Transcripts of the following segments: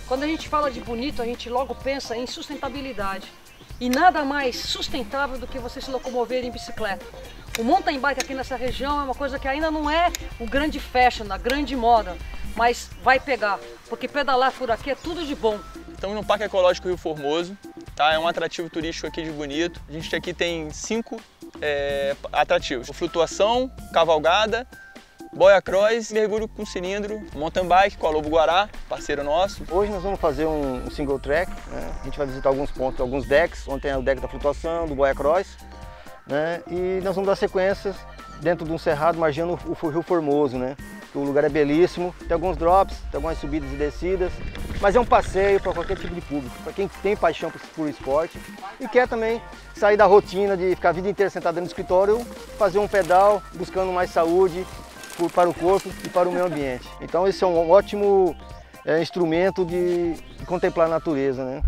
Quando a gente fala de bonito, a gente logo pensa em sustentabilidade. E nada mais sustentável do que você se locomover em bicicleta. O mountain bike aqui nessa região é uma coisa que ainda não é o grande fashion, a grande moda, mas vai pegar, porque pedalar por aqui é tudo de bom. Estamos no Parque Ecológico Rio Formoso, tá? É um atrativo turístico aqui de Bonito. A gente aqui tem 5 atrativos: flutuação, cavalgada, boia cross, mergulho com cilindro, mountain bike com a Lobo Guará, parceiro nosso. Hoje nós vamos fazer um single track, né? A gente vai visitar alguns pontos, alguns decks, onde tem o deck da flutuação, do boia cross, né? E nós vamos dar sequências dentro de um cerrado margeando o Rio Formoso, né? O lugar é belíssimo, tem alguns drops, tem algumas subidas e descidas, mas é um passeio para qualquer tipo de público, para quem tem paixão por esporte e quer também sair da rotina de ficar a vida inteira sentado dentro do escritório, fazer um pedal buscando mais saúde para o corpo e para o meio ambiente. Então esse é um ótimo instrumento de contemplar a natureza, né?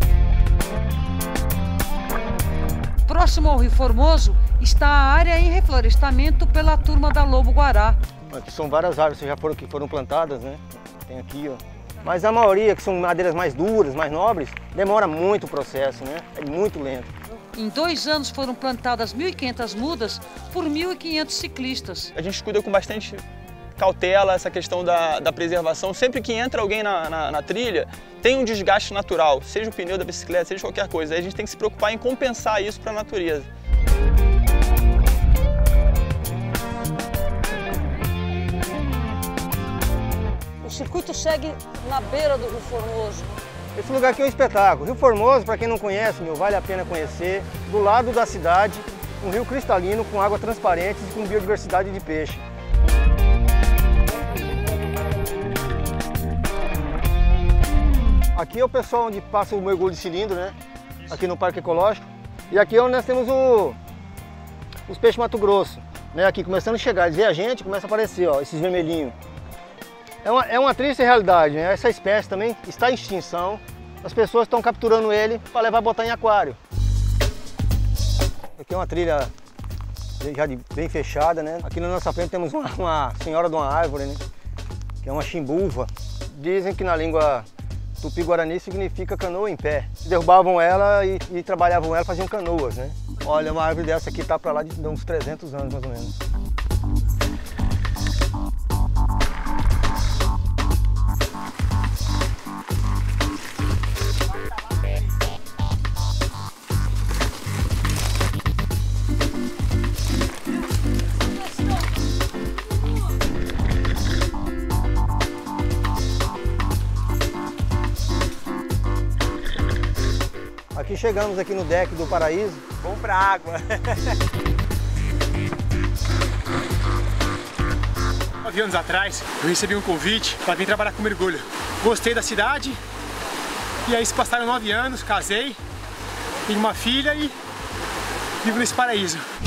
Próximo ao Rio Formoso está a área em reflorestamento pela turma da Lobo Guará. Aqui são várias árvores que foram plantadas, né? Tem aqui, ó. Mas a maioria, que são madeiras mais duras, mais nobres, demora muito o processo, né? É muito lento. Em 2 anos foram plantadas 1.500 mudas por 1.500 ciclistas. A gente cuida com bastante cautela essa questão da preservação. Sempre que entra alguém na trilha, tem um desgaste natural, seja o pneu da bicicleta, seja qualquer coisa. Aí a gente tem que se preocupar em compensar isso para a natureza. O circuito segue na beira do Rio Formoso. Esse lugar aqui é um espetáculo. Rio Formoso, para quem não conhece, vale a pena conhecer. Do lado da cidade, um rio cristalino com água transparente e com biodiversidade de peixe. Aqui é o pessoal onde passa o mergulho de cilindro, né? Aqui no Parque Ecológico. E aqui é onde nós temos os peixes Mato Grosso. Né? Aqui começando a chegar, eles veem a gente, começa a aparecer, ó, esses vermelhinhos. É uma triste realidade, né? Essa espécie também está em extinção. As pessoas estão capturando ele para levar botar em aquário. Aqui é uma trilha já bem fechada, né? Aqui na nossa frente temos uma senhora de uma árvore, né? Que é uma chimbuva. Dizem que na língua tupi-guarani significa canoa em pé. Derrubavam ela e trabalhavam ela, faziam canoas, né? Olha, uma árvore dessa aqui tá para lá de uns 300 anos, mais ou menos. Aqui chegamos aqui no deck do Paraíso. Bom pra água. 9 anos atrás, eu recebi um convite para vir trabalhar com mergulho. Gostei da cidade e aí se passaram 9 anos, casei, tenho uma filha e vivo nesse paraíso.